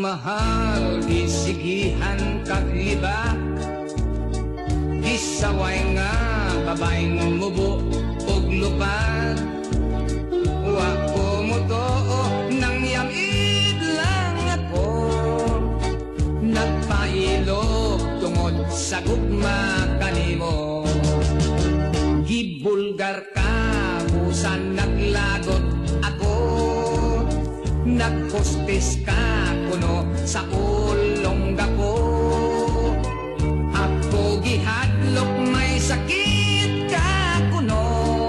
mahal, isigihan kagiba. Isaway nga, babaeng mubo og lupad. Wako mo to, nang yamid lang ako. Nagpailog tungod sa gugma kanimo. Gibulgar ka, busan naglagot ako. Nagpostis ka, kuno sa ulong ko. Ako gihadlok, may sakit ka kuno.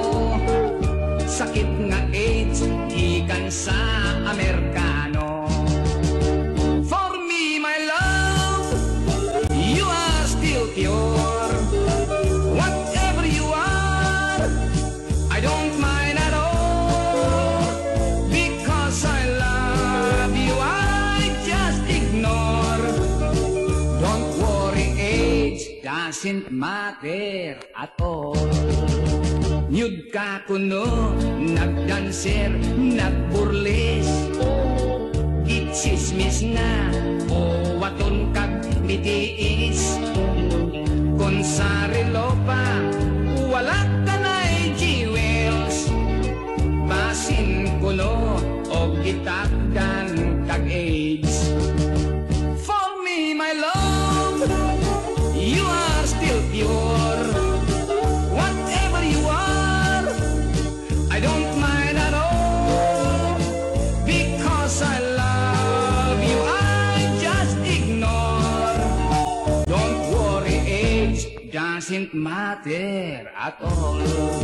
Sakit nga AIDS, gikan sa Amerikano. For me, my love, you are still pure. Whatever you are, I don't mind at all. Because I love you, I just ignore. Don't worry, age doesn't matter at all. Nyud ka kuno, nagdanser, nagburles. Gitsismis na, o waton kag mitiis. Kung sa relo pa, wala ka na'y jewels. Basin kuno, o gitakdan kag AIDS. For me, my love, you are still pure. Whatever you are, I don't mind at all. Because I love you, I just ignore. Don't worry, age doesn't matter at all.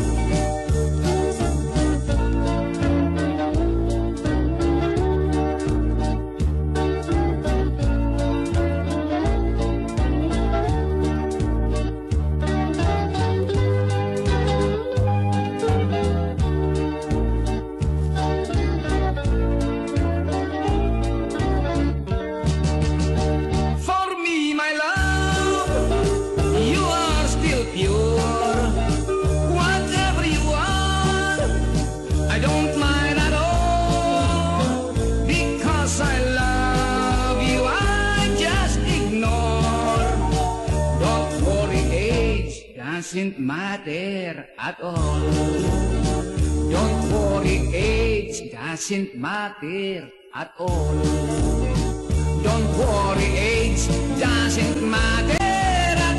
Doesn't matter at all. Don't worry, age doesn't matter at all. Don't worry, age doesn't matter at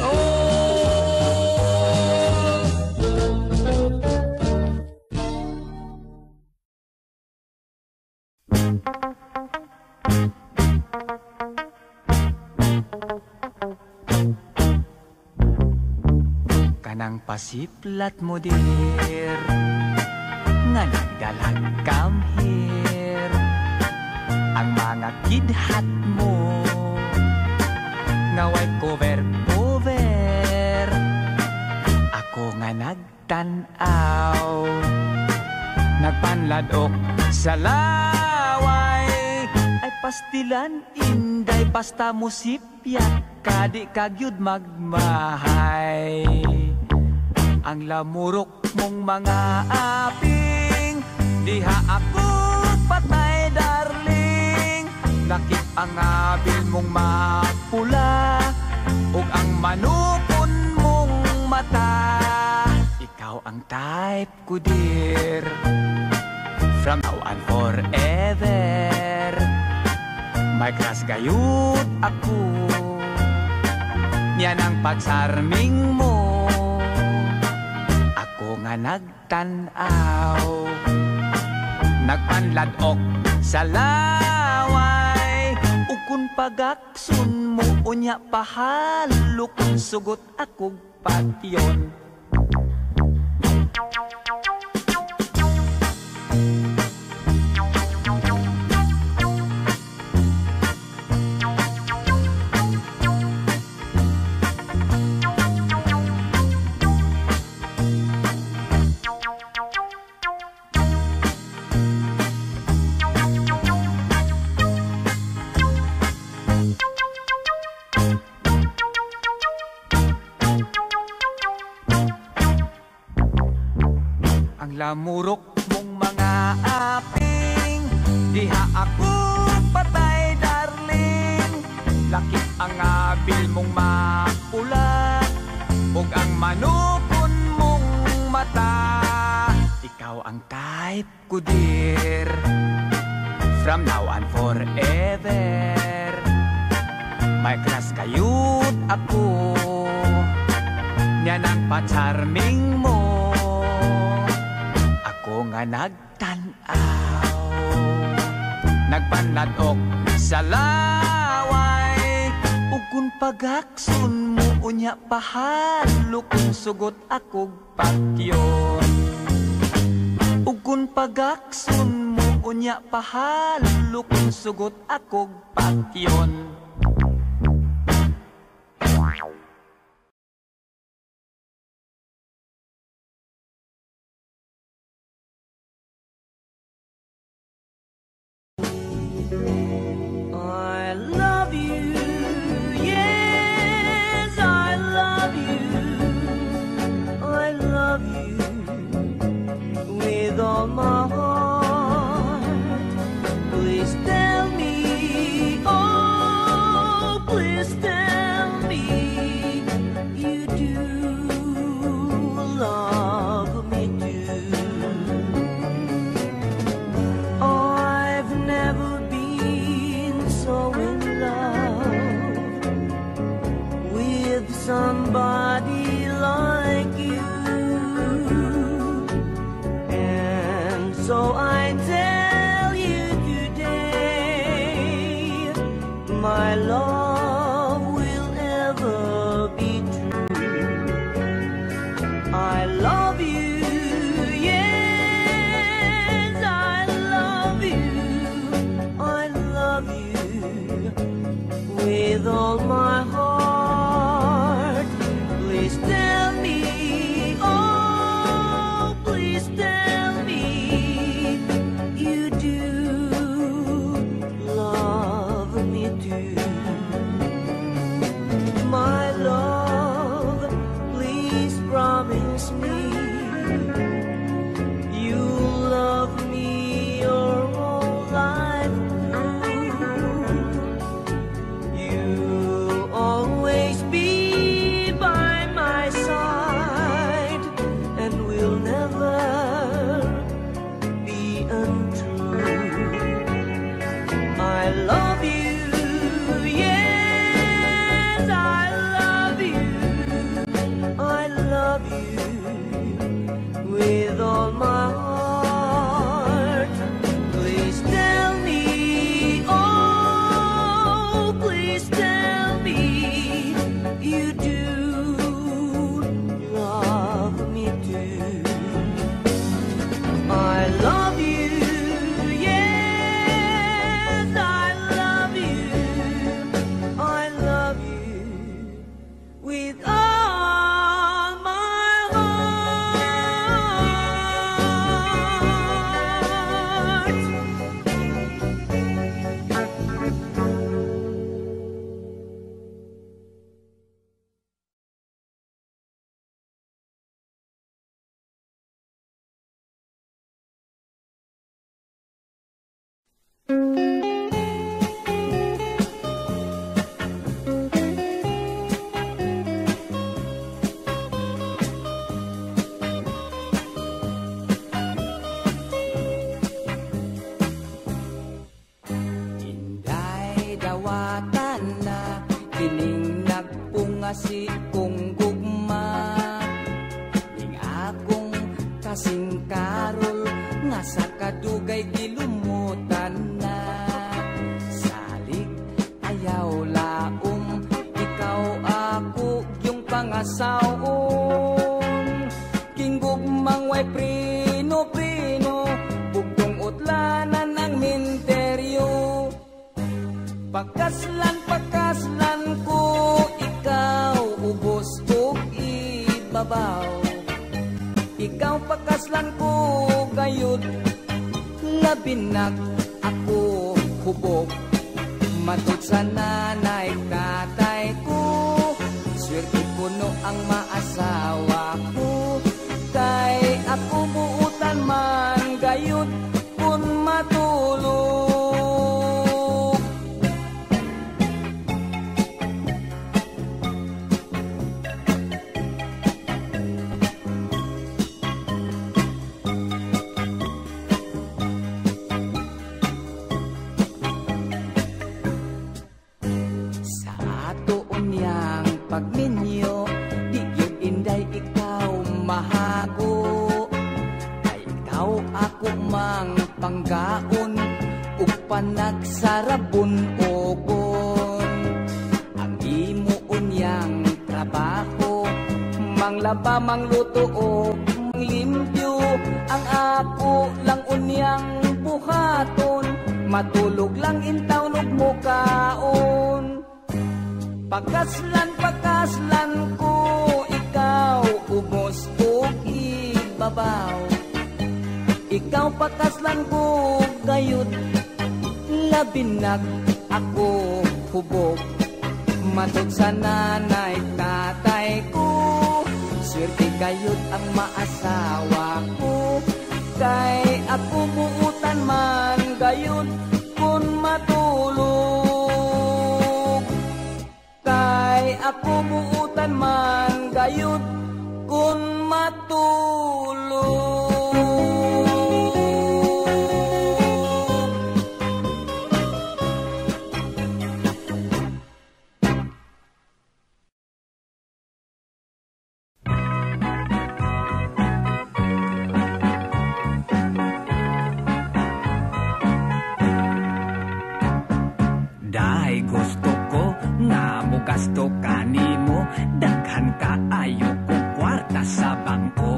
all. Kanang pasiplat mo dir nga nagdalag come here. Ang mga kidhat mo nga way cover. Ako nga nagtanaw, nagpanladok sa laway. Ay pastilan inday pasta mo sipyat, kadi kagyud magmahay. Ang lamurok mong mga aping, diha ako patay darling. Lakip ang abil mong mapula, ug ang manukon mong mata. Ikaw ang type ko dear, from now and forever. May crush gayud ako, niyan ang pagsarming mo. Ako nga nagtanaw, nagpanladok sa laway. Ukon pagaksun mo unya pahalo, kung sugot akog patyon. Lamurok mong mga aping, diha ako patay darling. ang abil mong mapula ug ang manukon mong mata. Ikaw ang type ko, dear, from now on forever. May crush kayut ako, niya nang pa-charming mo. Ako nga nagtanaw, nagpanadok sa laway, ug kung pagakson mo unya pahalo kung sugot akog patyon. Ug kung pagakson mo unya pahalo kung sugot akog patyon. I love you, yes, I love you. I love you with all my heart. Please tell me, oh, please tell me you do love me too. I've never been so in love with somebody like you, and so I tell you today, my love will ever be true. I love you, yes, I love you. I love you with all my heart. Please tell me, oh, please tell me you do love me too. My love, please promise me you'll love me your whole life through. You'll always be by my side and will never be untrue. I love you, yes, I love you. I love you with all my heart. Please tell me, oh, please tell me you do love me too. I love you, yes, I love you. I love you with all my heart. Inday dawatan na kining nagpungasi kong gugma, ning akong kasing karol nga sa kadugay gilumutan na. Salig ayaw laom, ikaw ako yung pangasawon. Kinggugmang way prino-prino, bugtong utlanan ang minteryo. Pagkaslan ko, ikaw ubos ko ibabaw. Ikaw pagkaslan ko gayud, labinak ako hubog. Matod sa nanay tatay ko, swerte puno ang maasawa ko. Kay ako buutan man gayud kun matulog. unyang pagminyo, di yun inday ikaw mahago. Ay ikaw ako mang panggaon, ug panagsarabon ogon. Ang imo unyang trabaho, manglaba, mangluto o manglimpyo. Ang ako lang unyang buhaton, matulog lang intaw ug mukaon. Pakaslan ko ikaw, ubos ug ibabaw. Ikaw pakaslan ko gayud, labinag ako hubog. Matod sa nanay tatay ko, swerte gayud ang maasawa ko. Kay ako buutan man gayud kun matulog. Kay ako buutan man gayud kun matulog. Dahay gusto ko nga mo gasto kanimo, daghan ka ayo kong kwarta sa bangko.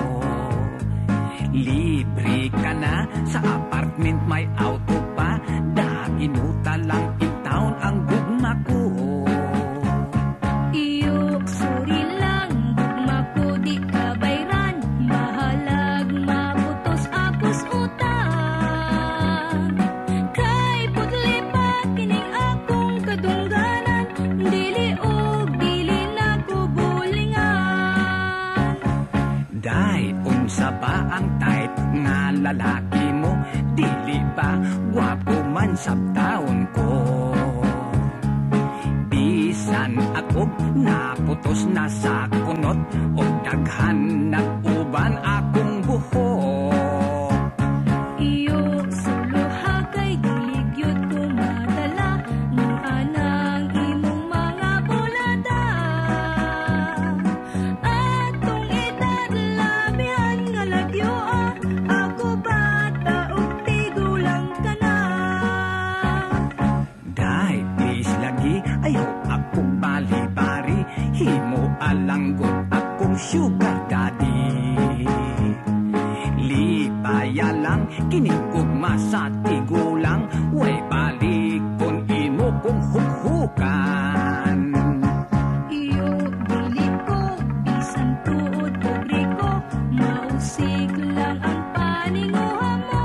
Libre ka na sa apartment, may auto pa, daginuta lang in town ang gugma ko. Iyok suri lang, gugma ko di ka bayran, mahalag maputos apos utang. Kay putli pa kining akong kadungganan, dili og dili na ko bulingan. Day, unsa ba ang tight nga lalaki mo? Dili ba gwapo man sa taon ko? Bisan ako naputos na sa kunot, o daghan nag-uban akong buhok. Iyok suluha kay gilyot ko madala, nung anang imong mga bulada. Atong edad labihan nga lagyo, ako bata ug tigulang ka na. Day, please lagi, ayaw akong bali-bari, himo alanggot akong sugar daddy. Lipaya lang, kinigugma sa tigulang, way balik kung imo kong hukhukan. Iyok dili ko, bisan tuod o riko, mausik lang ang paninguha mo.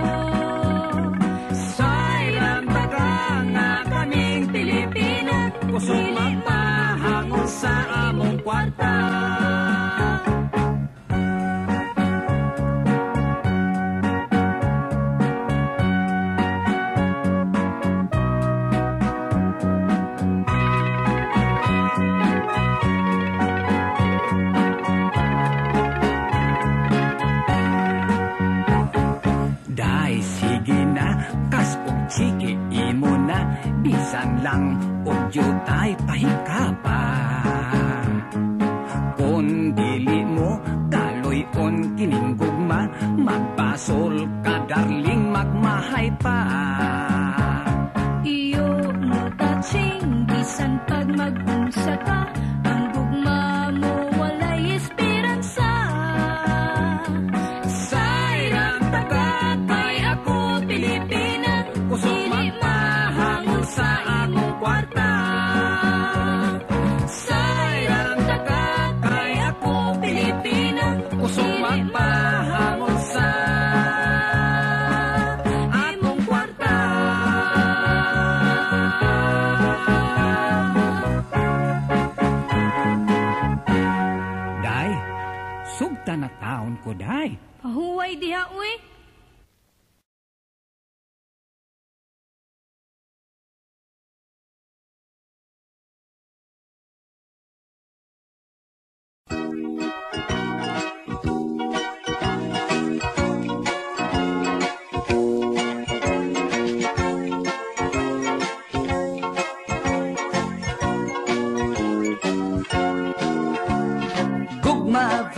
Silent baka nga kaming Pilipino, kusong magpahangon sa among kwarta. Day, sige na, kas og chiki imo na, bisan lang og jutay pahikapa. Kung dili mo kaloy-on kining gugma, magbasol ka darling, magmahay pa. Iyok mo touching, bisan pag mag-unsa ka, ang gugma mo walay esperansa. Sayang taga kay ako Pilipina, kusog magpahangon sa among kwarta. Sayang taga kay ako Pilipina, kusog magpahangon sa among kwarta. Day, sugta na taon ko, day. Pahuway diha uy.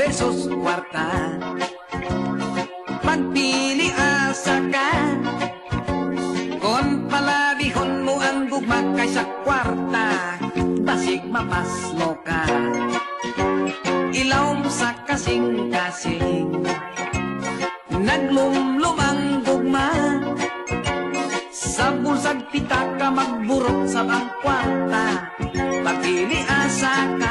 versus kwarta. Pagpili asa ka, kon palabihon mo ang gugma kaysa kwarta, basig mapasmo ka. Ilaw sa kasing-kasing, naglumlum ang gugma, sa bulsag pitaka magburot sa bang kwarta. Pagpili asa ka,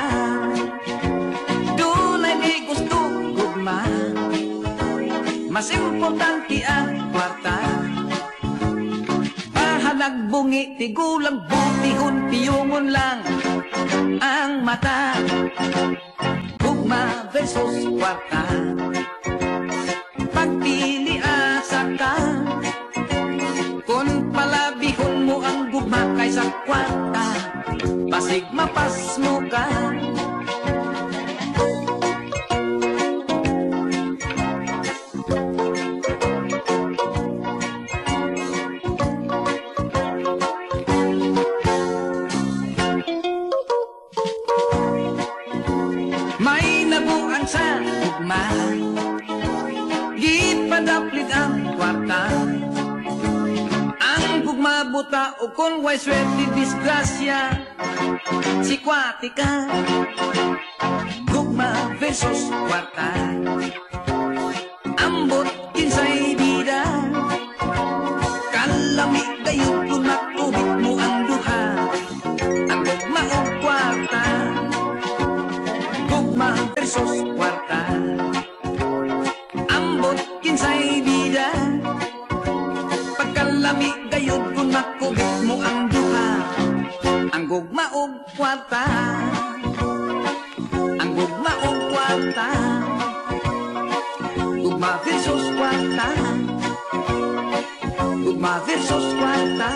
dunay di gusto gugma, mas importante ang kwarta. Bahalag bungi, tigulang butihon, piyungon lang ang mata. Gugma versus kwarta, pagpili asa ka, kung palabihon mo ang gugma kaysa kwarta, basig mapas mo ka. May nabuan sa gugma, gipadaplit ang kwarta. Ang gugma buta o kung way swerte disgrasya, si kwatika. Gugma versus kwarta, ambot kinsay bida, kalami gayud kung nakubit mo ang duha. Ang gugma o kwarta, gugma versus kwarta, ambot kinsay bida, pagkalami gayud kung nakubit mo ang duha. Ang gugma o kwarta, ang gugma o kwarta, gugma versus kwarta, gugma versus kwarta,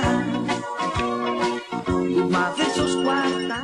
gugma versus kwarta.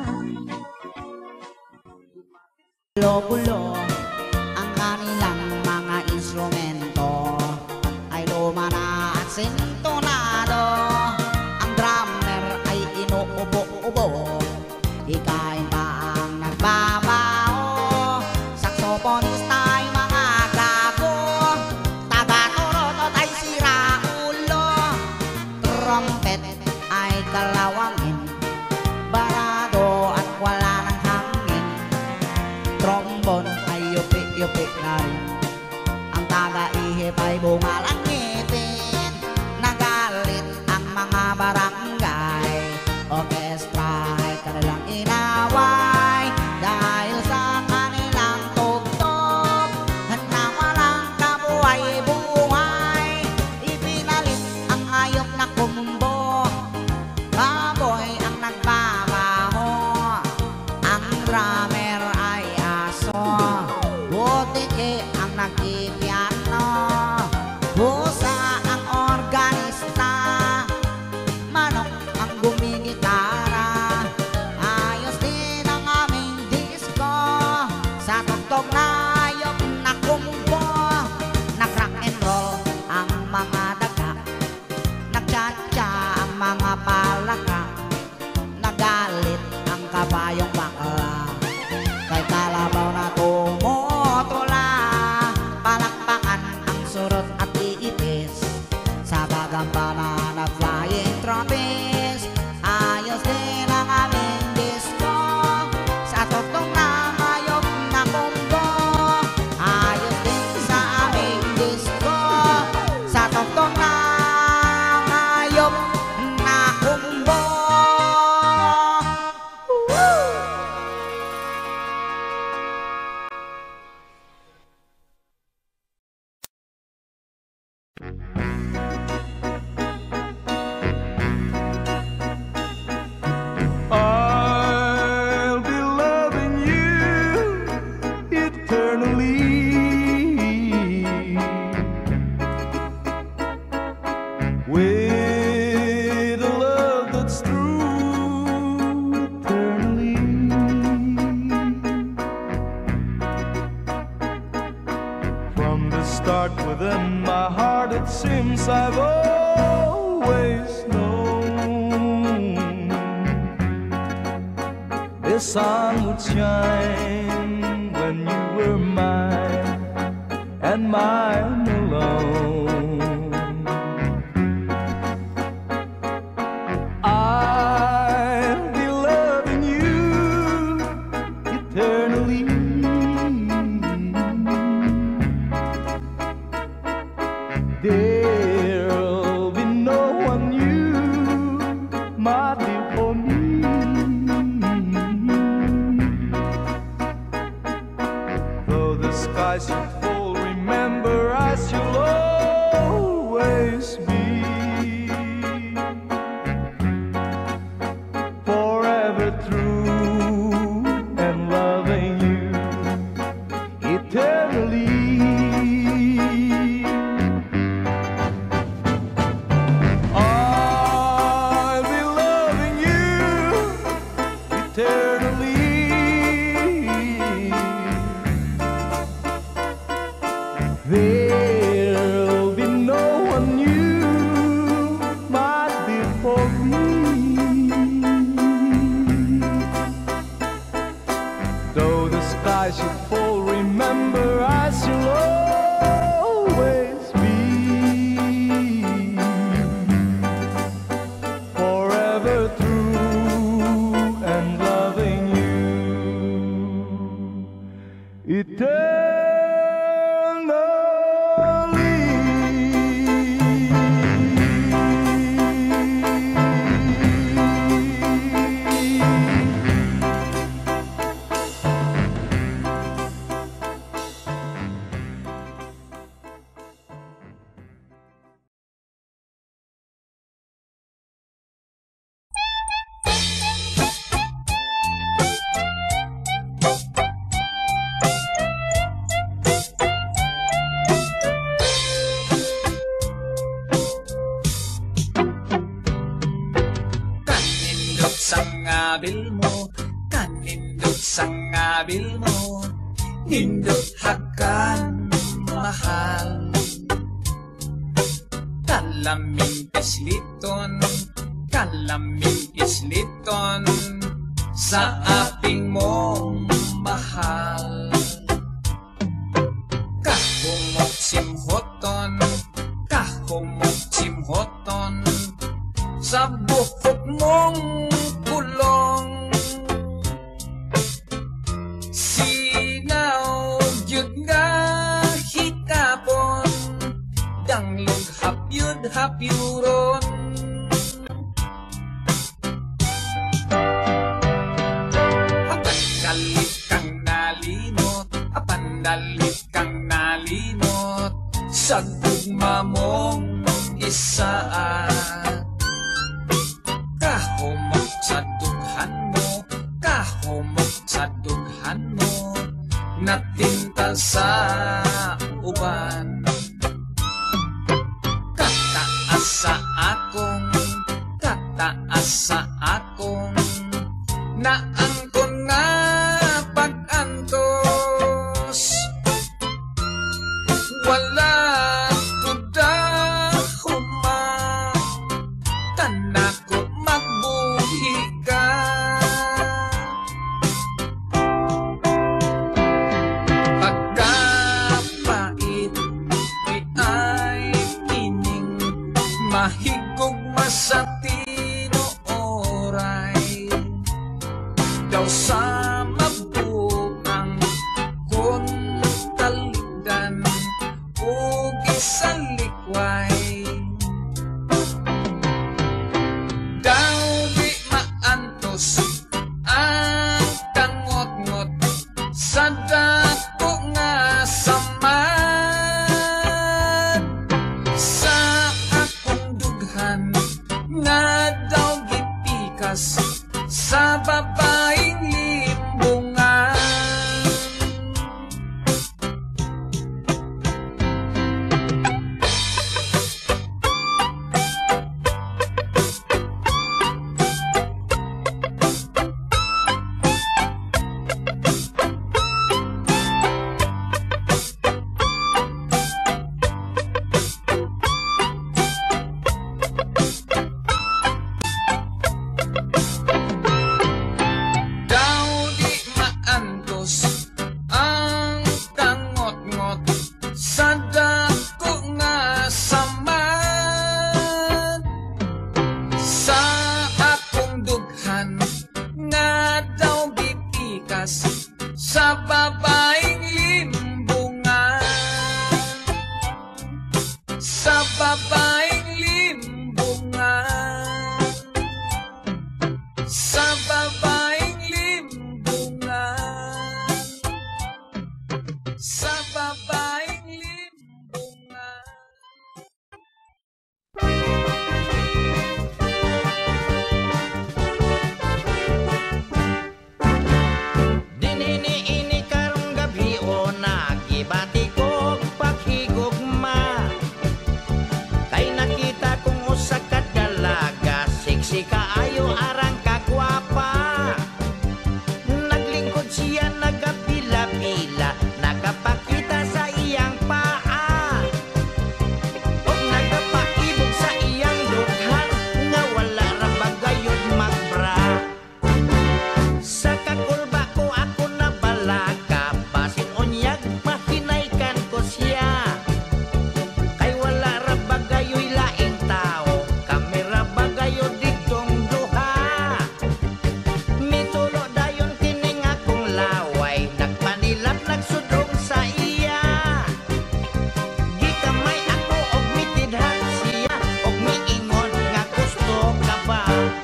Bulo-bulo ang kanilang mga instrumento, ay lumana at sintonado. Ang drummer ay inuubo-ubo, hikain pa ang nagbabaho. Saxophonista ay mga gago, taga-turot ay siraulo. Trumpet ay kalawangin, barado at wala ng hangin. Trombon ay yupi-yupi na rin, ang taga-ihip ay bungal ang ngipin. Nagalit ang mga barangay, orkestra ay kanilang inaway, dahil sa kanilang tugtog na walang kabuhay-buhay. Ipinalit ang hayop na kumbo, baboy ang nagbabaho. Ang drummer ay aso, butiki ang nagpipiano, busa ang organista, manok ang gumigitara. Ayos din ang aming disco, sa tugtog na hayop na kumbo. Nag-rock and roll ang mga daga, nag-cha-cha ang mga palaka. Nagalit ang kabayong bakla, kay kalabaw na tumutula. Palakpakan ang surot at iipis, sa gagampanan na flying trapeze. Ayos din ang aming disco, sa tugtog na hayop na kumbo. Ayos din sa aming disco, sa tugtog na hayop na kumbo. I'll be loving you eternally, with a love that's true eternally. From the start within my heart it seems I've always known this sun would shine when you were mine and mine alone. I'll be loving you eternally. There'll be no one new, my dear, for me. Though the sky should fall, remember I shall always be forever true and loving you eternally. I'll be loving you eternally. There'll be no one new, my dear, for me. Though the sky should fall, remember I shall always be forever true and loving you eternally. Sangabil mo, kanindot sangabil mo, nindot hakan mahal. Kalaming isliton, sa aping mong mahal. Kahumok simhoton, sa buhok mong kulong. Sinaw yun nga hikapon, danglog hapyuron. Apandalit kang nalinot, sa gugma mong isaat. Kahumok sa dughan mo, natintal sa uban. Kataas sa akong naangkon nga pag-antos. Wala kuda tanako magbuhi ka. Pagkapait di ay kining mahigog masatinoon. bigas sa babaeng limbungan. Sa babaeng limbungan. Sa babaeng limbungan. Sa babaeng limbungan. Dinini ini karong gabi o nagibati ko paghigugma. Kay nakita kong usa ka dalaga, siksi kaayo arang kagwapa. Naglingkod siya nagapila-pila, nakapakita sa iyang paa. Og nagapaibog sa iyang dughan, nga wala ra bagayod magbra. Sa kakulba ko ako nabalaka, basin unyag mahinaykan ko siya. Kay wala ra bagayoy laing tao, kami ra bagayo digtong duha. Mitulo dayon kining akong laway, nagpanilap nagsudong sa iya. Gikamay ako og mitidhan siya, og miingon nga gusto ka ba?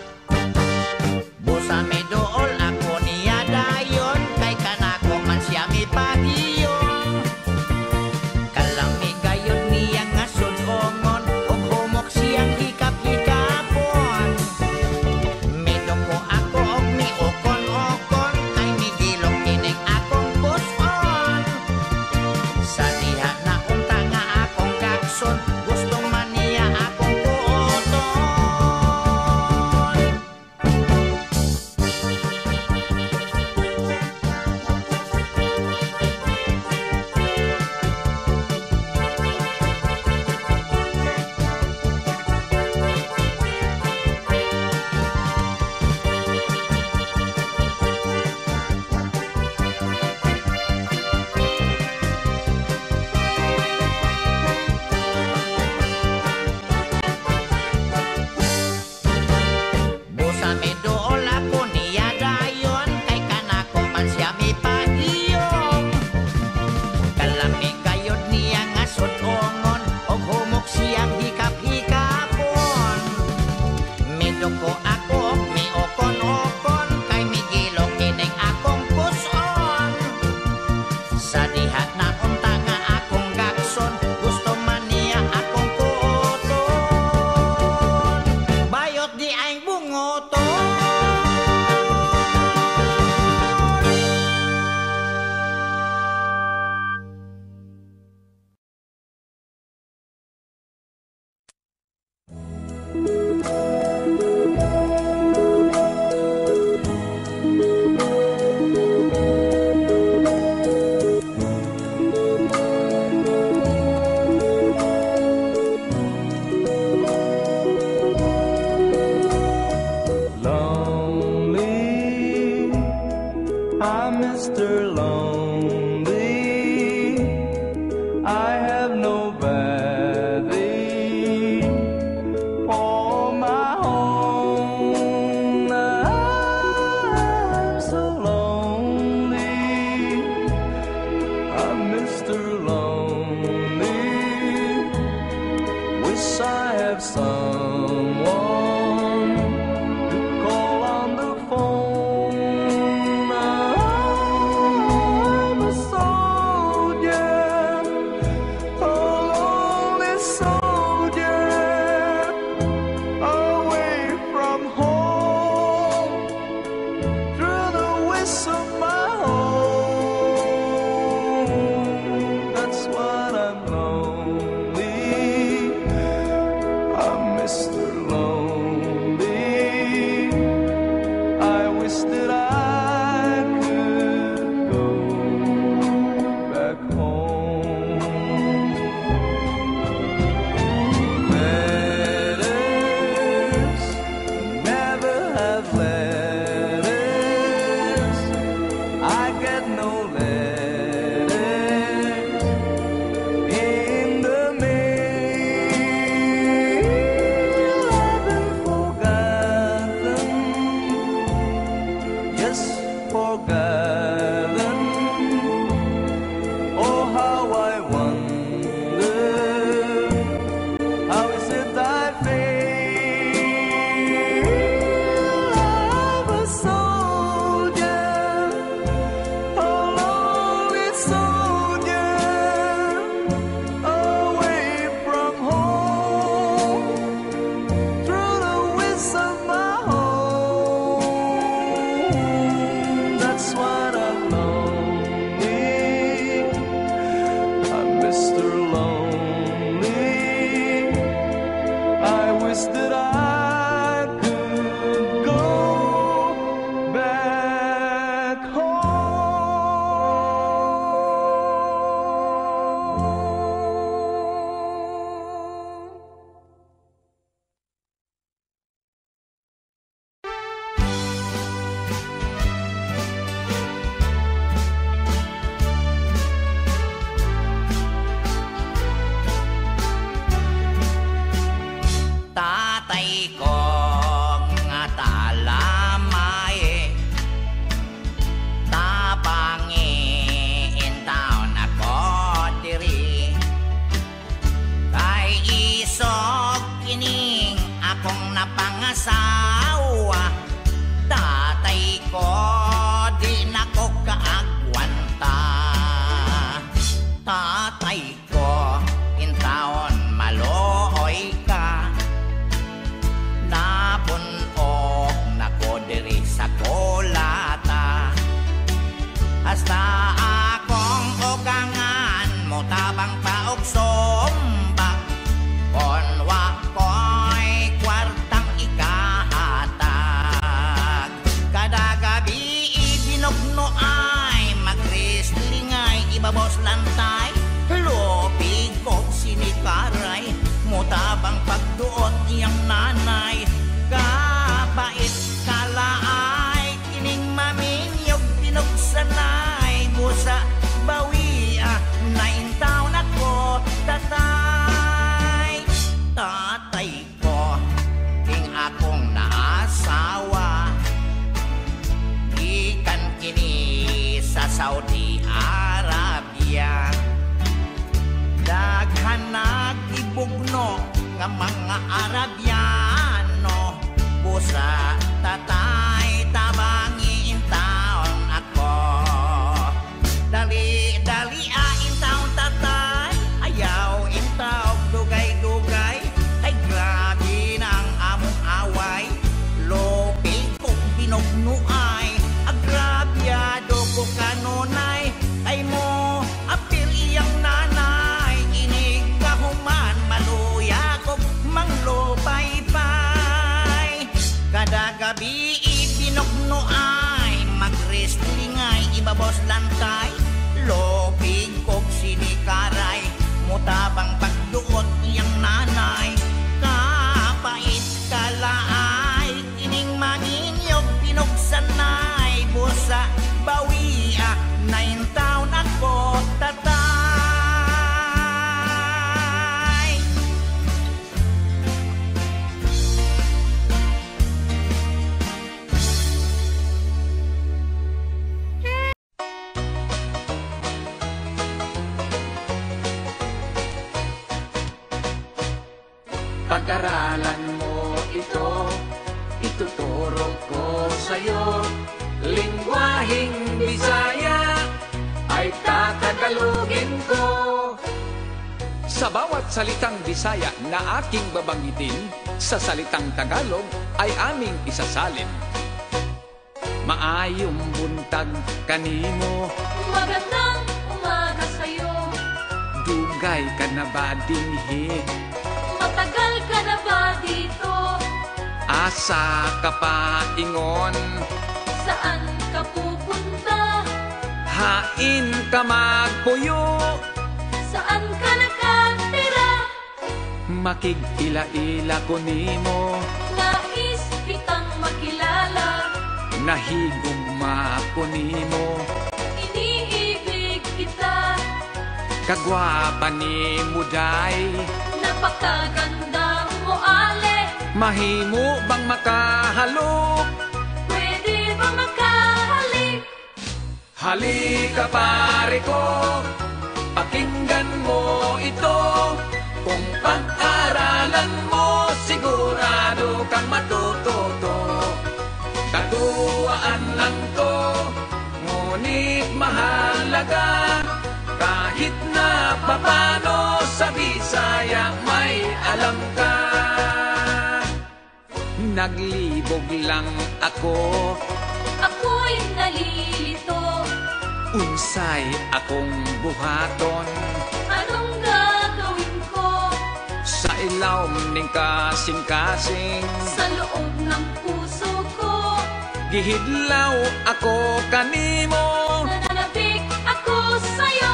Busa may dool ako niya dayon, kay kanako man siya may pagiyong. Kalami gayod niya nga sudongon, og humok siyang hikap-hikapon. Midoko ako og miukon-ukon, kay migilong kining akong puson. Sa diha na unta nga akong kakson, gusto man niya akong kuoton. Busa may dool ako niya dayon, kay kanako man siya may pagiyong. Kalami gayod niya nga sudongon, og humok siyang hikap-hikapon. Midoko ako og miukon-ukon, kay migilong kining akong puson. Sa diha na unta nga akong gakson, gusto man niya akong kuoton. Bayot di ay bungoton. Lonely, I'm Mr. Lonely. I have nobody for my own. I'm so lonely. I'm Mr. Lonely. Wish I have someone to call on the phone. I'm a soldier, a lonely soldier, away from home, through the winds of my home. That's what I'm lonely. I'm Mr. Lonely. I wish that I could go back home. Letters never have letters. I get no letters in the mail. I've been forgotten, yes, forgotten. ibabos lantay. Lupig kong sinikaray, mutabang pagduot niyang nanay. Kabait kalaay, kining maminyog pinugsanay. Busa bawia, naintaw na ko tatay. Tatay ko, king akong naasawa, ikan kini sa Saudi Arabia. Daghan nagibugno nga mga Arabiano. Busa tatay tabangi intaon ako. Dali intaon tatay, ayaw intaog dugay-dugay. Ay grabe nang among away, lopig kong binugnuay. Agrabyado ko kanunay, ay mo apil iyang nanay. Inig kahuman maluya ko manglopay-pay. Kada gabi ibinugnuay, mag-wrestlingay, ibabos lantay. Lopig kog sinikaray, mutabang pagduot iyang nanay. Kapait kalaay, ining maninyog pinugsanay. Busa bawia, naintaw na ko tatay. Pag-aralan mo ito, ituturo ko sa'yo. Lingwaheng Bisaya ay tatagalogin ko. Sa bawat salitang Bisaya na aking babanggitin, sa salitang Tagalog ay aming isasalin. Maayong buntag kanimo, Magandang umaga sa'yo. dugay ka na ba dinhi? Matagal ka na ba dito? Asa ka pa ingon? Saan ka pupunta? Hain ka magpuyo, Saan ka nakatira? makig-ila-ila ko nimo. Nais kitang makilala. Nahigugma ko nimo. Iniibig kita. Kagwapa ni Muday, Napakaganda mo, Ale. mahimo bang makahalok? Pwede ba makahalik? Halika pare ko, pakinggan mo ito. Kung pag-aralan mo, sigurado kang matututo. Katuwaan lang to, ngunit mahalaga. Kahit na papano sa Bisaya may alam ka. Naglibog lang ako, Ako'y nalilito. unsay akong buhaton. Anong gagawin ko? Sa ilawom ning kasing-kasing, Sa loob ng puso ko, gihidlaw ako kanimo. nananabik ako sa'yo.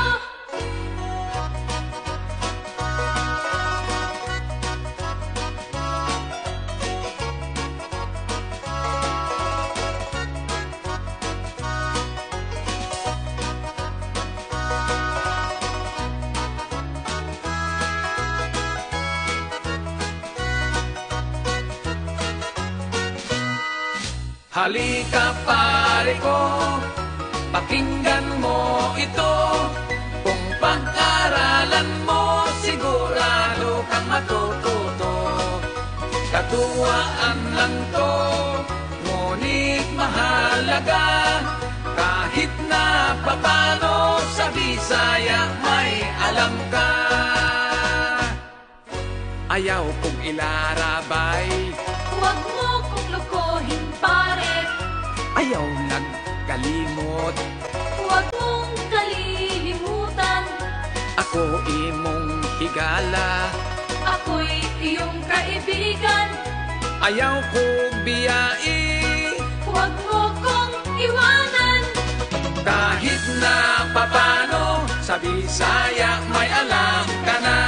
Halika pare ko, pakinggan mo ito. Kung pag-aralan mo, sigurado kang matututo. Katuwaan lang to, ngunit mahalaga. Kahit na papano sa Bisaya may alam ka. Ayaw kong ilarabay, Huwag mo kong lokohin, pare. ayaw nagkalimot. Huwag mong kalilimutan. Ako imong higala, Ako'y iyong kaibigan. ayaw ko biyai. Huwag mo kong iwanan. Kahit na papano, sa Bisaya may alam ka na.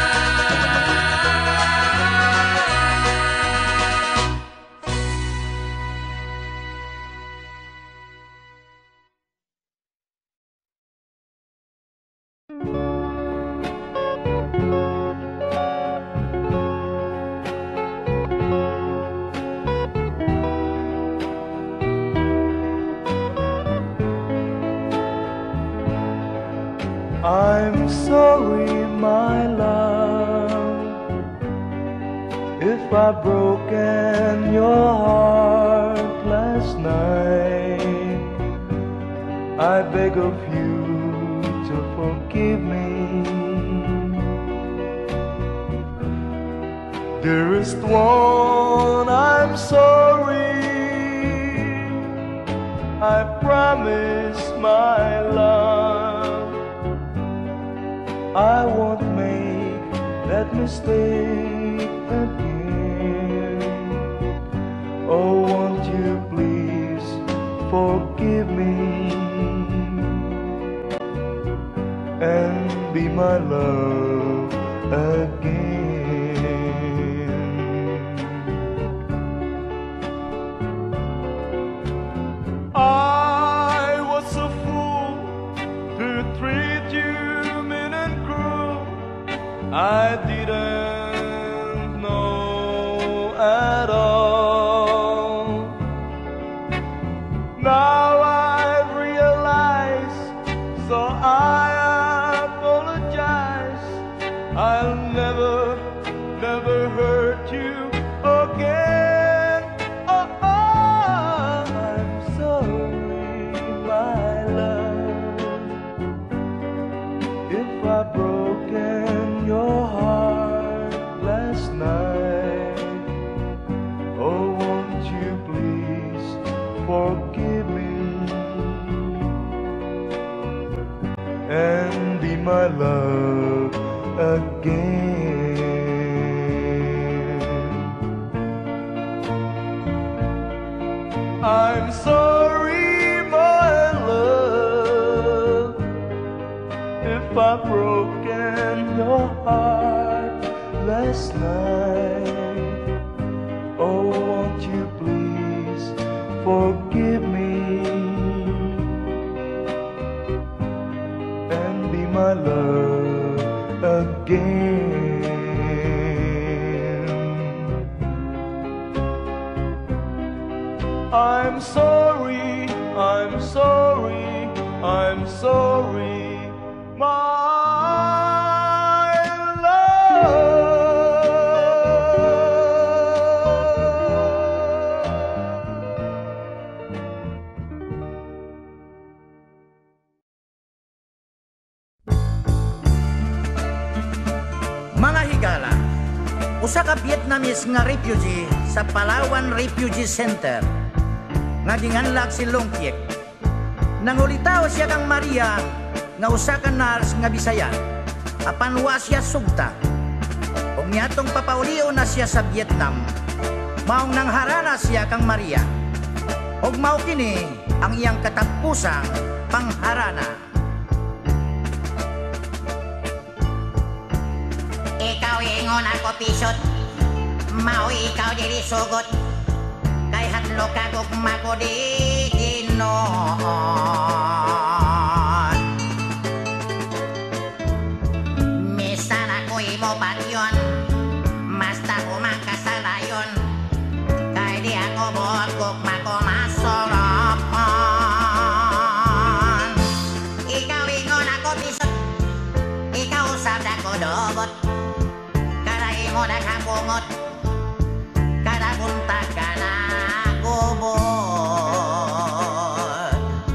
I'm sorry, my love, if I've broken your heart last night. I beg of you to forgive me. Dearest one, I'm sorry. I promise, my love, I won't make that mistake again. Oh, won't you please forgive me and be my love again. I was a fool to treat you mean and cruel. I didn't know at all. Now I realize, so I apologize. I'll never hurt you again. Oh, I'm sorry, my love, if I've broken your heart last night. Oh, won't you please forgive me and be my love again. I'm sorry, my love, if I've broken your heart last night. Oh, won't you please forgive me and be my love again. I'm sorry, I'm sorry, I'm sorry, my love. Mga higala, usa ka Vietnamese nga refugee sa Palawan Refugee Center nga ginganlag si Long Kiek. Nangulitaw siya kang Maria nga usa ka nurse nga Bisaya. Apan wa siya sugta. Ug niadtong papauliw na siya sa Vietnam, maong nangharana siya kang Maria. Ug mao kini ang iyang katapusang pangharana. Ikaw ingon ako pisot, mao ikaw diri sugot, kay hadlok ka gugma ko di Ginoon. Misan ako imo bagyon, basta humang kasalayon, kay di ako buot gugma ko masolopon. Ikaw ingon ako pisot, ikaw usab ako dobot, mo nakabungot, kada buntag ka na gubot.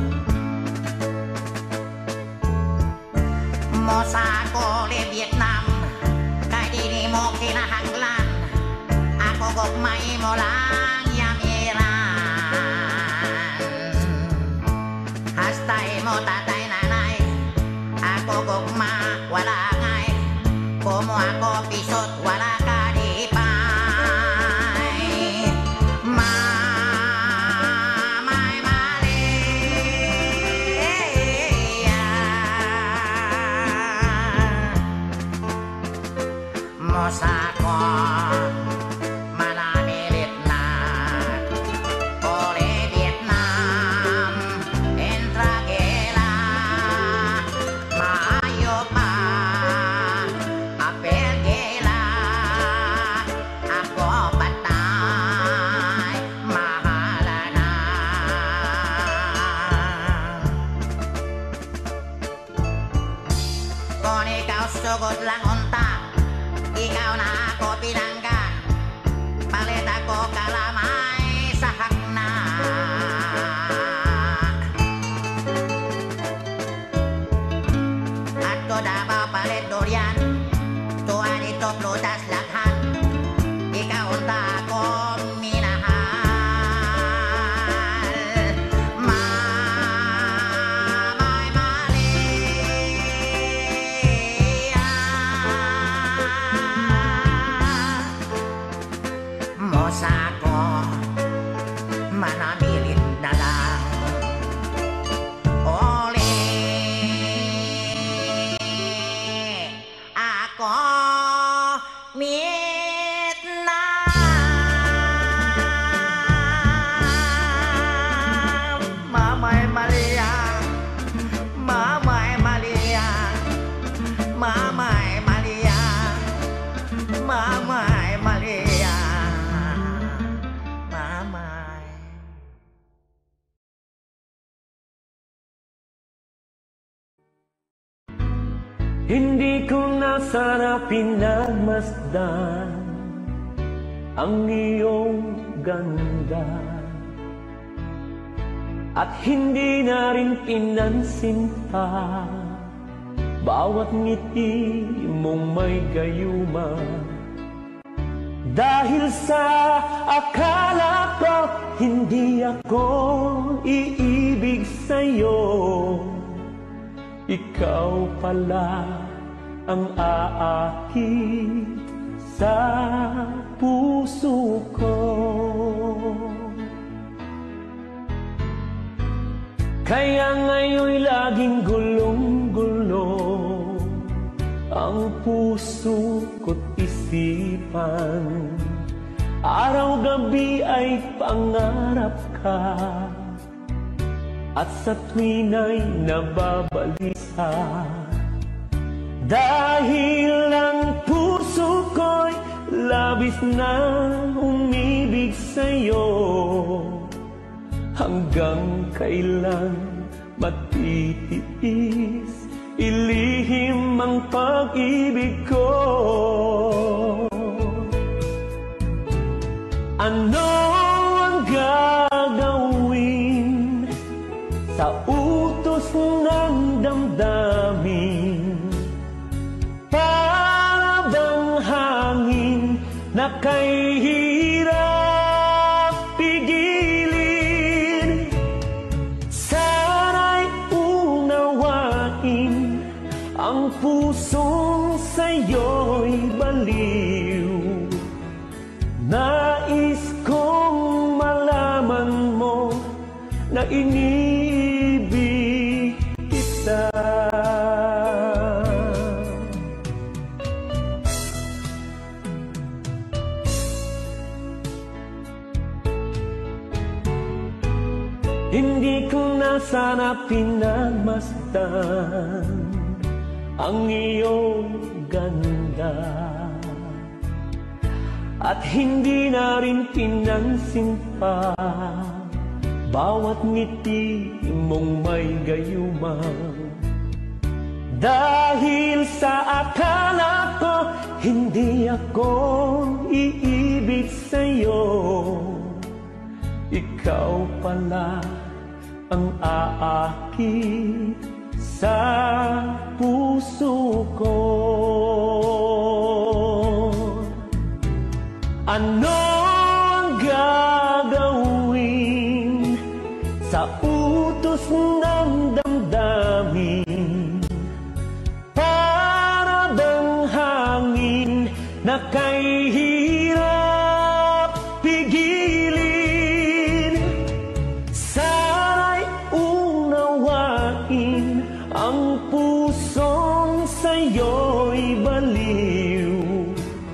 Mo sa ako li Vietnam, kay di mo kinahanglan, ako gugmay mo lang yamiran. Hastay mo tatay nanay, ako gugma wala ngay, kumo ako pisot wala ka di pay. Mamay Maria, Mosako manamilit na oleh Vietnam entragela maayo pa apelgela ako patay mahala na kung ikaw sugod lang unta ikaw na ako pinangga palit ako kalamay sa hakna at ko dabaw palit durian tuwan ito plutas lakhan ikaw unta ako minahal mamay Mosako manamilit na lang oleh ako Vietnam Mamay Maria Mamay Maria Mamay Maria Mamay Maria Mamay Hindi ko na sana pinagmasdan ang iyong ganda at hindi na rin pinansin pa bawat ngiti mong may gayuma dahil sa akala ko hindi ako iibig sa'yo. Ikaw pala ang aakit sa puso ko. Kaya ngayon'y laging gulong-gulo ang puso ko't isipan. Araw-gabi ay pangarap ka at sa tuwin ay nababalisa dahil ang puso ko'y labis na umibig sa'yo. Hanggang kailan matitiis ilihim ang pag-ibig ko? Ano ang gagawin sa utos ng damdamin? Para bang hangin na kay hirap pigilin? Sana'y unawain ang pusong sa'yo'y baliw. Nais kong malaman mo na iniibig kita. Hindi ko na sana pinagmasdan ang iyong ganda at hindi na rin pinansin pa bawat ngiti mong may gayuma dahil sa akala ko hindi ako iibig sa'yo. Ikaw pala ang aakit sa puso ko. Ano ang gagawin sa utos ng damdamin? Para bang hangin na kay hirap pigilin? Sana'y unawain ang pusong sa'yo'y baliw.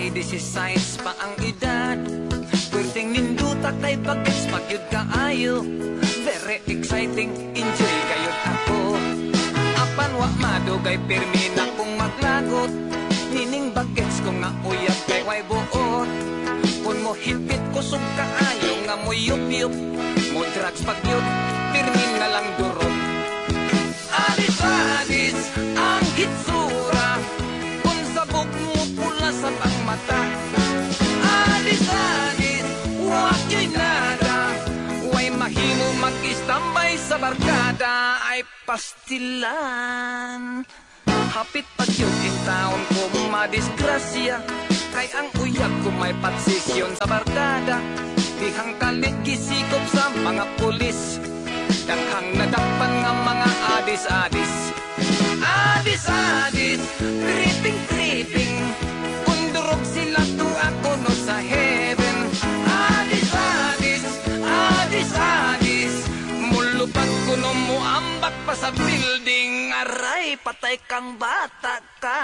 Ay 16 pa ang edad, pwedeng nindutak tay bagets magyud kaayo. Very exciting, enjoy kayod ako. Apan wa madugay pirmi na kong maglagot. Nining bagets ko nga uyab kay way buot. Kung mo hipit kusog kaayo nga mo yup-yup, mo drugs pagyud, pirmi na lang durot. Adis-adis ang hitsura, kung sabog mo pula sa pangmata. Adis-adis, wag yo'y nada, way mahimo mag-istambay sa barkada. Ay pastilan, hapit pag yun in taon ko madisgrasya, kay ang uyab ko may patsisyon sa barkada. Dihang kalit gisikop sa mga pulis, daghang nadakpan nga mga adis-adis. Adis-adis, tripping-tripping, kundurog sila to ako no sa heaven. Adis-adis, adis-adis, mulupad ko no mo ambak pa sa building. Aray, patay kang bata ka.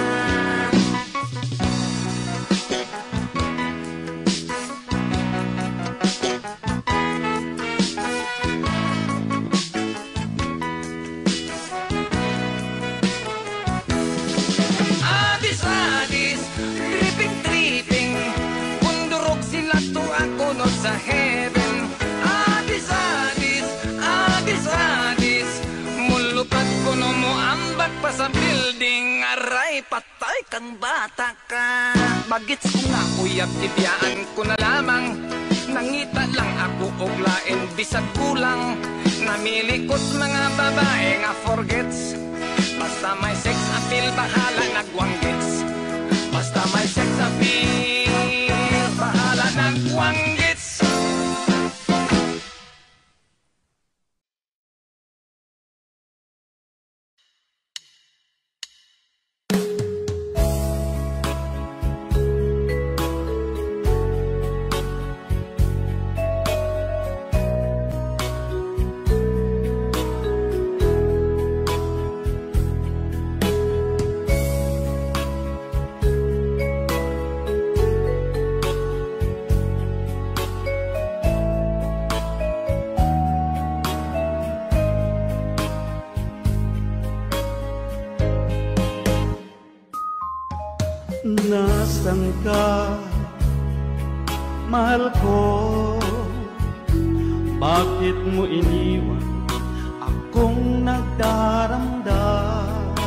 Sa heaven, adis-adis, adis-adis, mulupad ko no mo ambak pa sa building. Aray, patay kang bata ka. Bagits ko nga uyab, tibiyaan ko na lamang. Nangita lang ako og lain bisag kulang. Namili ko't mga babae nga forgets. Basta may sex appeal, bahala nagwanggets. Basta may sex appeal, bahala nagwanggets. Nasaan ka, mahal ko? Bakit mo iniwan akong nagdaramdam?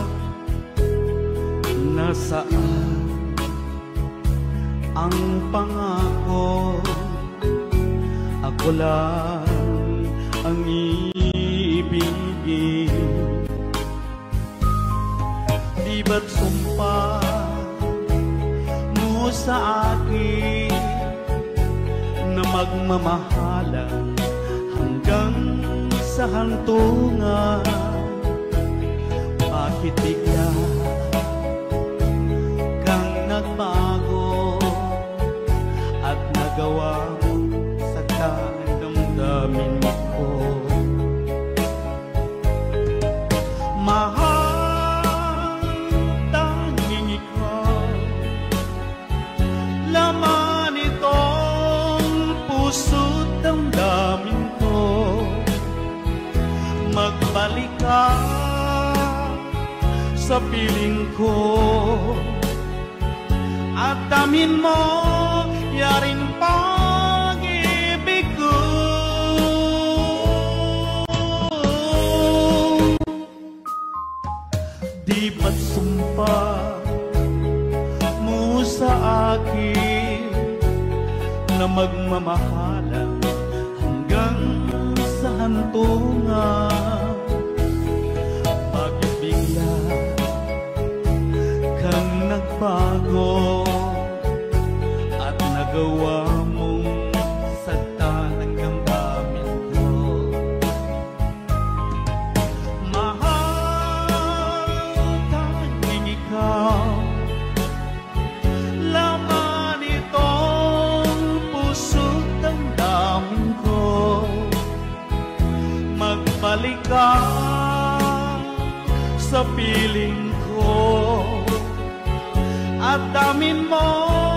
Nasaan ang pangako? Ako lang ang ibigin. Di ba't sumpa sa akin na magmamahalan hanggang sa hantungan? Bakit bigla kang nagbago at nagawa mo sa damdamin ko? Mahal, tanging ikaw laman itong puso't damdamin ko. Magbalik ka sa piling ko at damin mo yarin pag-ibig ko. Di ba't sumpa mo sa akin na magmamahalan hanggang sa hantungan? Bakit bigla kang nagbago at nagawa mong sagtan ang damdamin ko? Mahal, tanging ikaw laman itong puso't damdamin ko. Magbalik ka sa piling ko at damin mo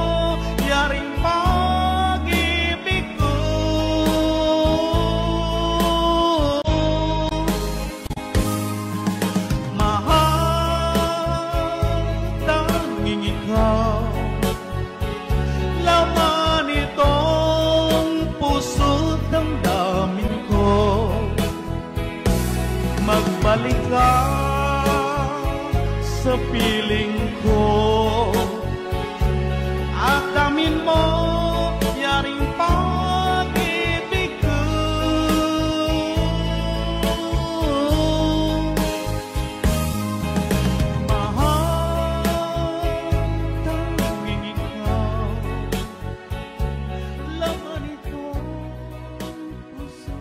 sa piling ko. Akamin mo, yaring pag-ibig ko. Mahal, tanging ikaw, laman ito puso.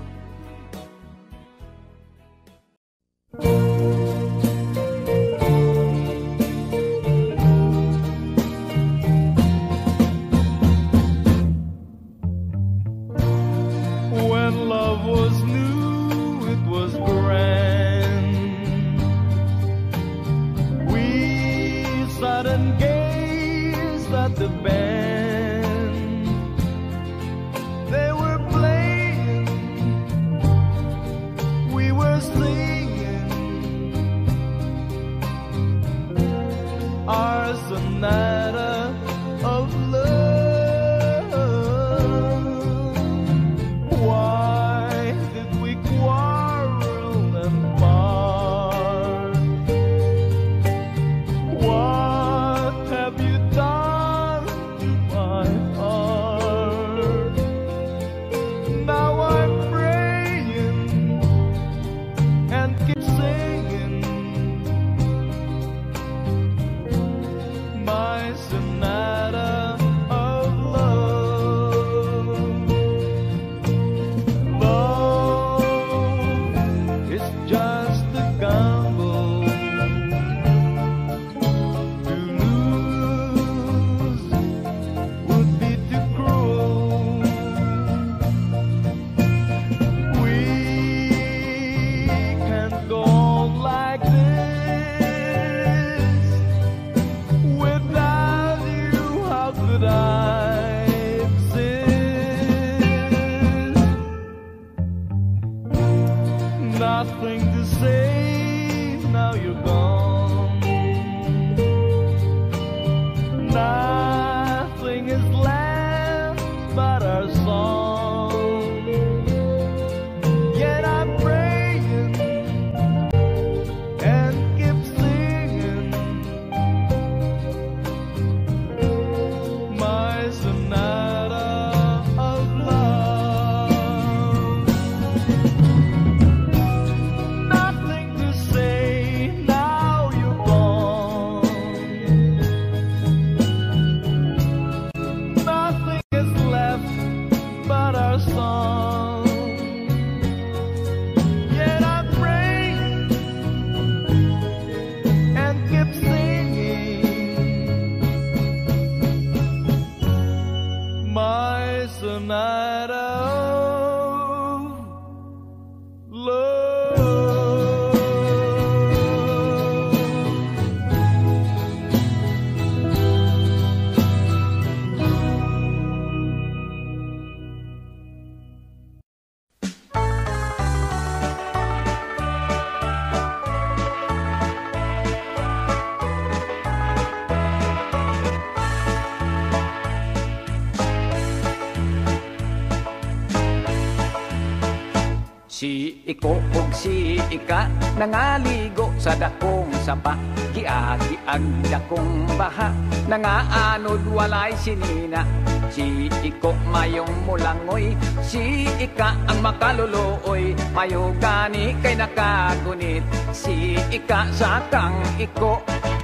When love was new, it was grand. We sat and gazed at the band. They were playing, we were singing our sonata of love. Why did we quarrel and part? What have you done to my heart? Now I'm praying and keep singing my sonata of love. Love is just a gamble. To lose would be too cruel. We can't go on like this. Without you, how could I exist? Nothing to say, now you're gone. Nothing is left but our song. Yet I'm praying and keep singing my sonata of love. Nothing to say, now you're gone. Nothing is left but our song. Yet I'm praying and keep singing my sonata of love. Si iko ug si ika nangaligo sa dakong sapa, giagi ang dakong baha, nangaanod walay sinina. Si iko mayong mulangoy, si ika ang makaluluoy, mayo gani kay nakagunit. Si ika sa kang iko,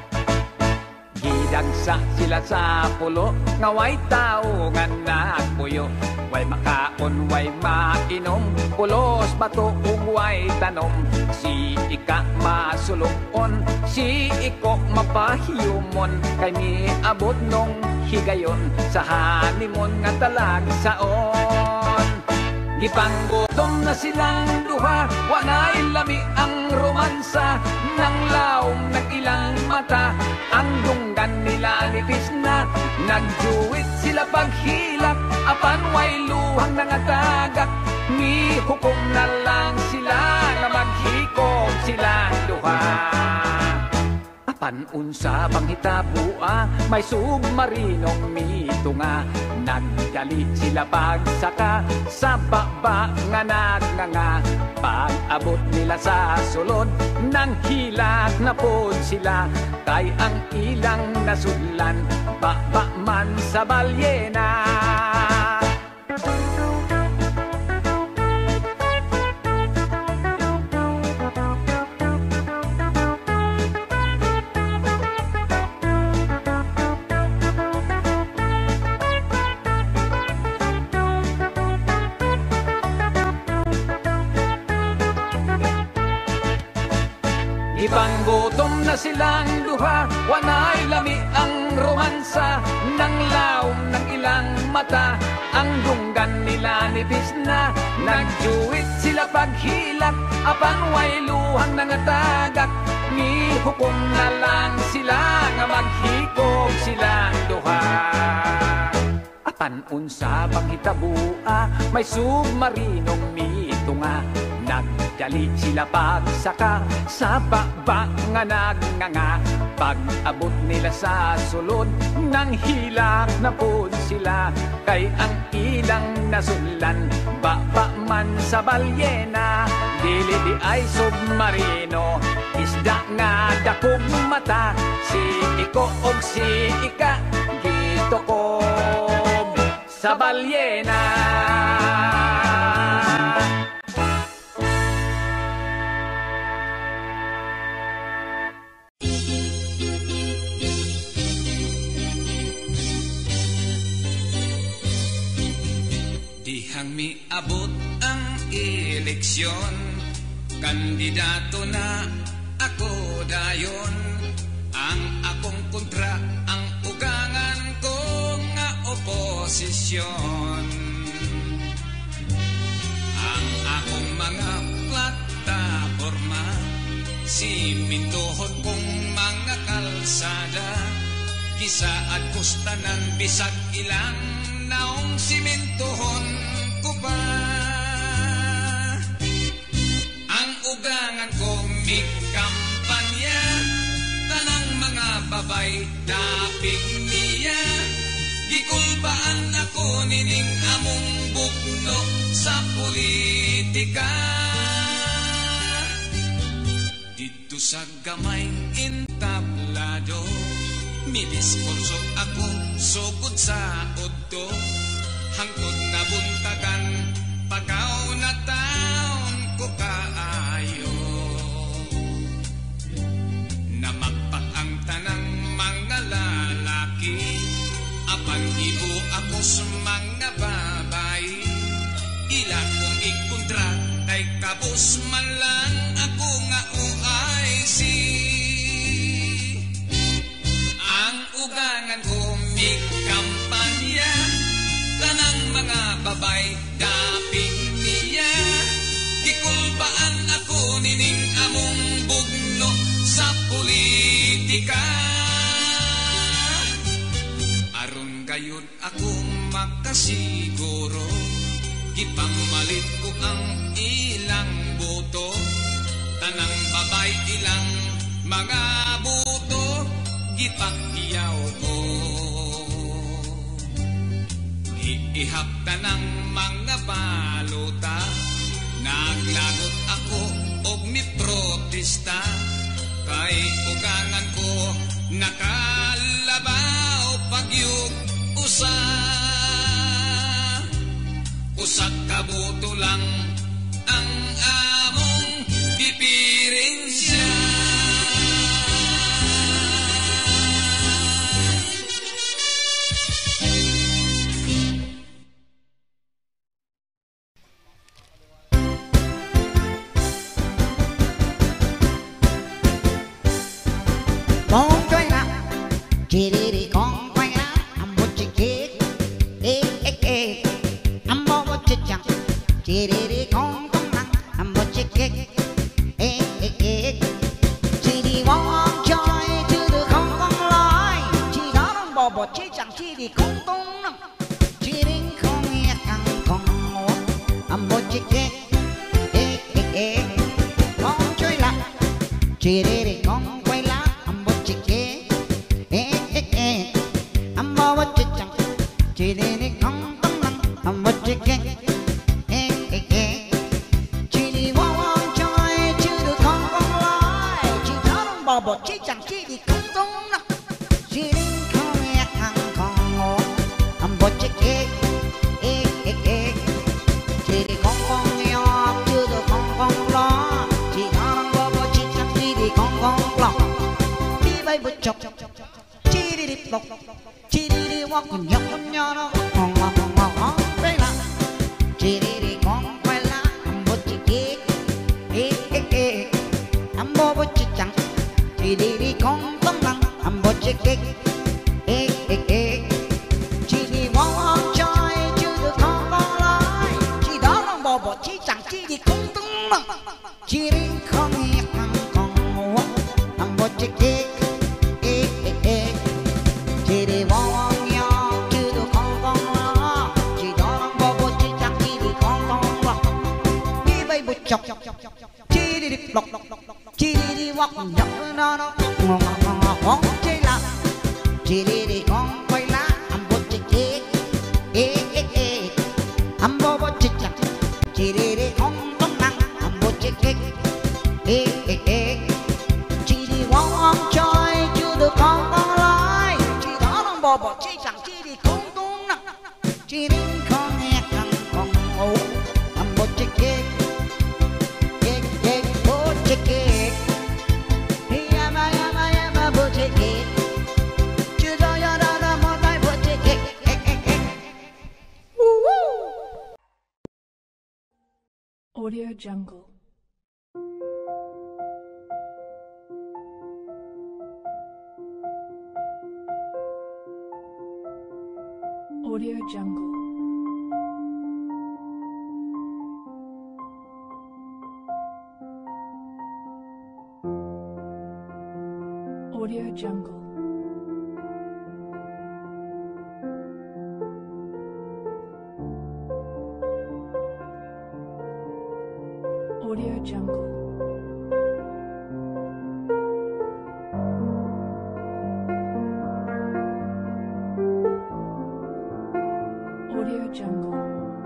gidagsa sila sa pulo, ngaway tao nga nagpuyo. Way makaon, way mainom, pulos bato ug way tanom. Si ika masulukon, si iko mapahiyumon, kay miabot nung higayon sa hanimon nga talagsaon. Gipanggutom na silang duha, wanay lami ang romansa, nang laom nag-ilang mata, ang dunggan nila nipis na. Nagjuwit sila paghilak, apan way luhang nangatagak, ni hukom na lang sila na maghikom silang duha. Apan unsa bang hitabua, may submarinong mitunga, Nagdali sila pagsaka sa baba nga nagnganga. Pag-abot nila sa sulod, nang hilak na po sila. Kay ang ilang nasudlan, baba man sa balyena. Ipanggutom na silang duha, wanay lami ang romansa. Nang laom ng ilang mata, ang dunggan nila nipis na. Nagjuwit sila paghilak, apan way luhang nangatagak. Nihukom na lang sila nga maghikog silang duha. Apan unsa bang hitabua, may submarinong mitunga. Nagdali sila pagsaka sa baba nga nagnganga. Pag-abot nila sa sulod, nang hilak na po sila. Kay ang ilang nasulan, baba man sa balyena. Dili di ay submarino, isda nga dakog mata. Si Iko og si Ika, gito ko sa balyena. Dihang miabot ang eleksyon, kandidato na ako dayon. Ang akong kontra, ang ugangan ko nga oposisyon. Ang akong mga plataforma, simintohon kong mga kalsada. Gisaad kustanan bisag ilang naong simintohon ko pa. Ang ugangan ko may kampanya, tanang mga babay dapig niya. Gikulbaan ako nining among bugno sa politika. Dito sa gamay entablado, midiskurso ako sugod sa udto. Hangtod na buntagan, pagaw na taon ko kaayo. Namagpak ang tanang mga lalaki, apan ibo ako sa mga babae. Ila kong ikontra, kay kabus man lang ako nga OIC. Ang ugangan ko may kampanya, tanang mga babay daping niya. Gikulbaan ako nining among bugno sa politika. Aron gayud ako makasiguro, gipamalit ko ang ilang boto. Tanang babay ilang mga boto, gipakyaw ko. Ihapta ng mga balota, naglagot ako og miprotesta. Kay ugangan ko nakalabaw pagyug usa. Usak kabuto lang ang among diferensya. Con quay lại, chỉ đi con quay lại, một chiếc kia, âm mô một chiếc chẳng, chỉ đi con lăng, một chiếc kia, chỉ đi mong chơi, chứ được không con lối, chỉ đó đồng bò một chiếc chẳng, chỉ đi con tung, chỉ đi không nghe căng con ngố, một chiếc kia, con chơi lại, chỉ đi con quay lại. Chỉ chỉ đi không tâm năng một chiếc chỉ đi vòng chơi chứ được không con lái chỉ tháo đông bò bò chỉ chẳng chỉ đi không tung năng chỉ đi không nghe thằng con ngó một chiếc chỉ đi con nhỏ chứ được không con lo chỉ tháo đông bò bò chỉ chẳng chỉ đi con lo đi bay bút chọc chỉ đi đi bọc chỉ đi walk con nhóc nhỏ nó ngon đây là chỉ đi con quay lá một chiếc ambo một chiếc trắng chỉ đi con tấm lăng một chiếc chỉ đi walk chơi chứ được không con lái chỉ đó là bò bò chỉ chẳng chỉ đi con tấm lăng chỉ đi không nghe thằng con ngủ một chiếc chỉ đi vòng nhau chứ được không con lo chỉ đó là bò bò chỉ chẳng chỉ đi con lo đi bay bút chọc chỉ đi lọc chỉ đi walk nhóc nó ngon chơi là chỉ đi con quay lá bò chỉ bò bò chỉ chẳng chỉ đi con tấm năng bò chỉ đi vòng chơi chứ được không con lái chỉ đó là bò bò chỉ chẳng chỉ đi không tung năng chỉ đi không nghe thằng con ngủ bò chỉ bò chỉ yama bò chỉ chứ đó là một tay bò chỉ Audio Jungle. Audio Jungle. Audio Jungle. Audio Jungle. Audio Jungle.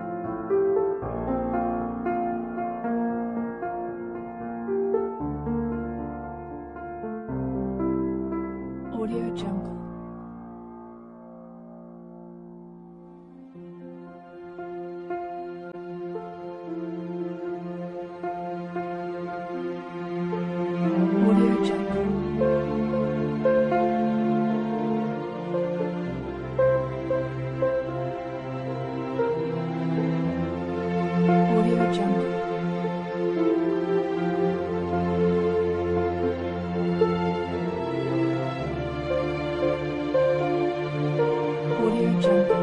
Audio Jungle. Audio Jungle. Audio Jungle. Audio Jungle.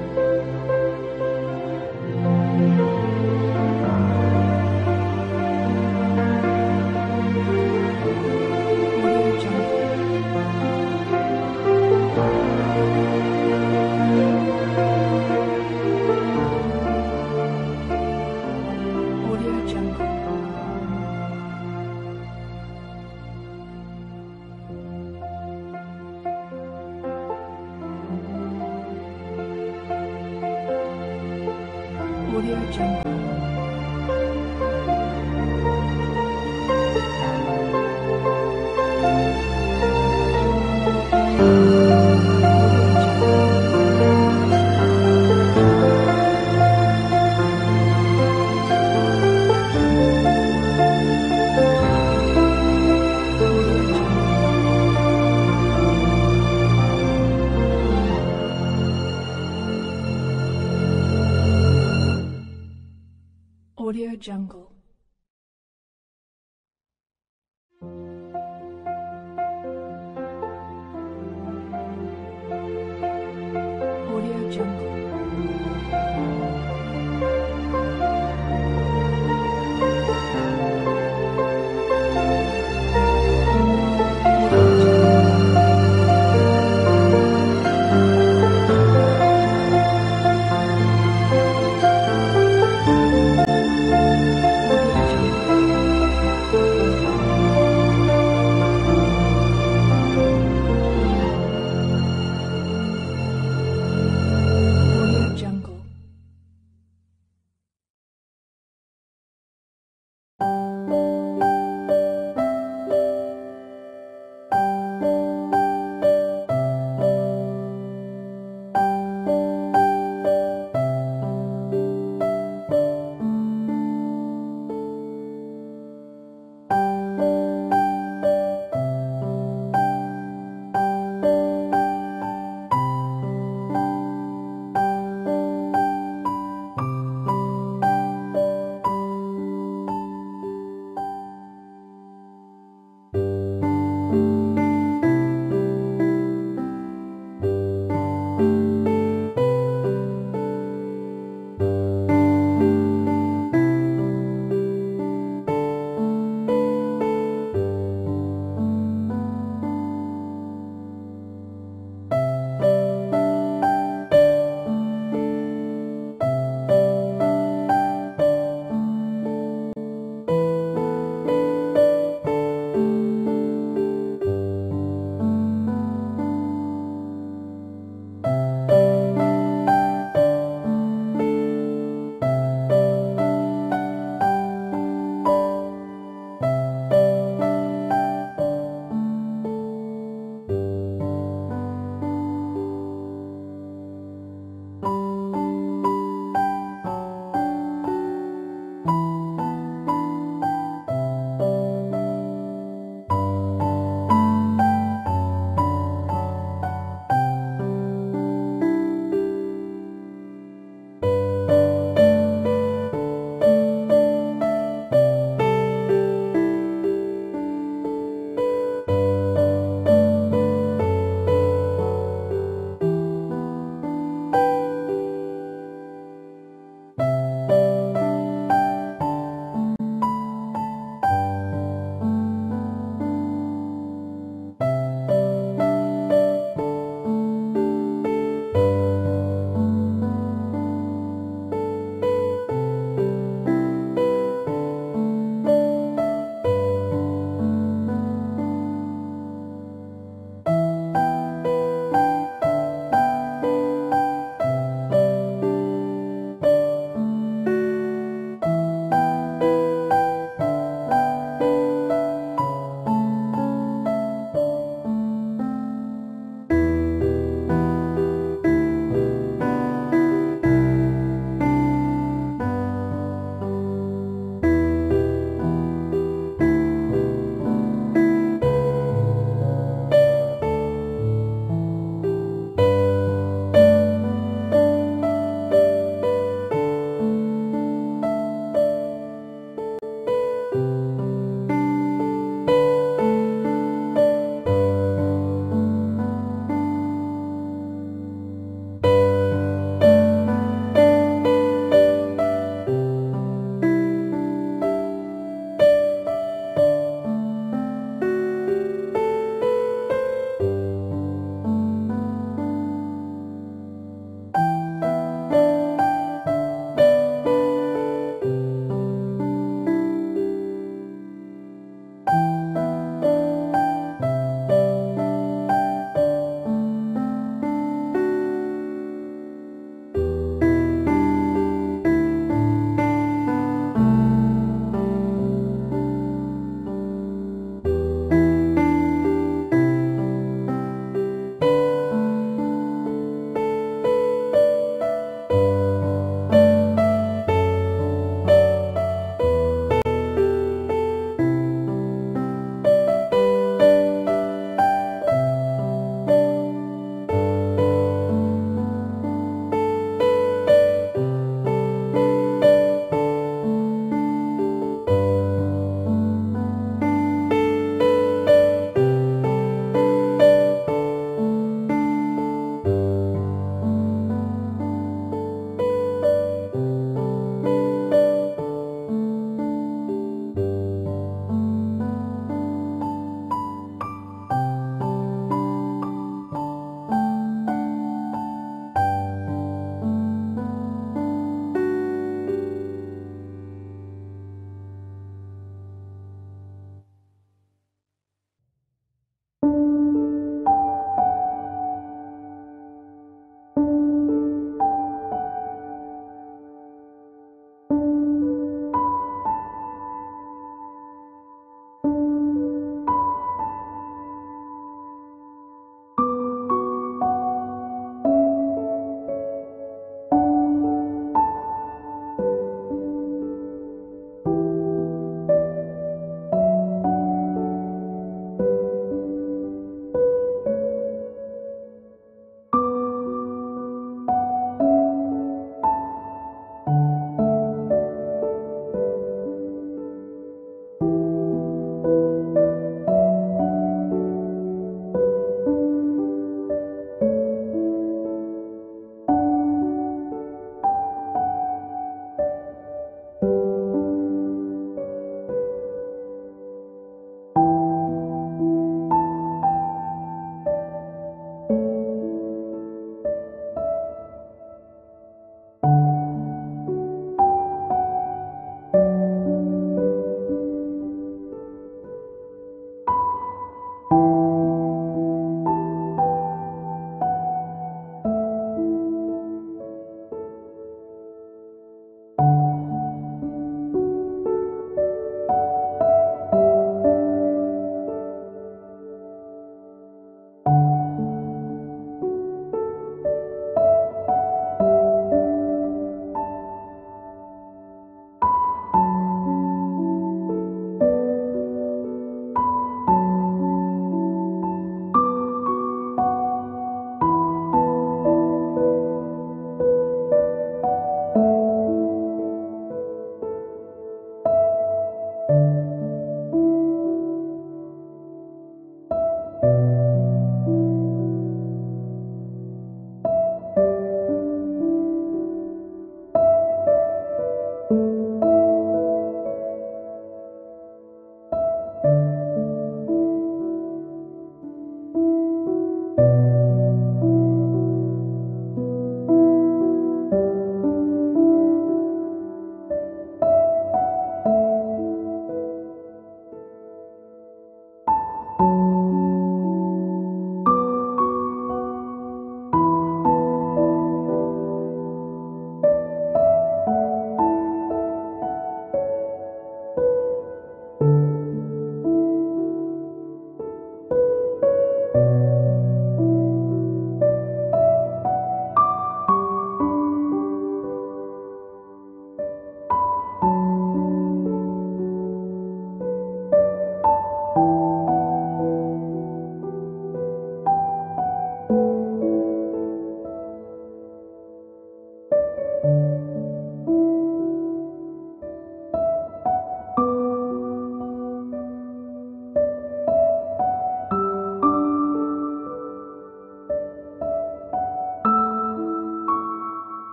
Audio Jungle. Audio Jungle. Audio Jungle. Audio Jungle.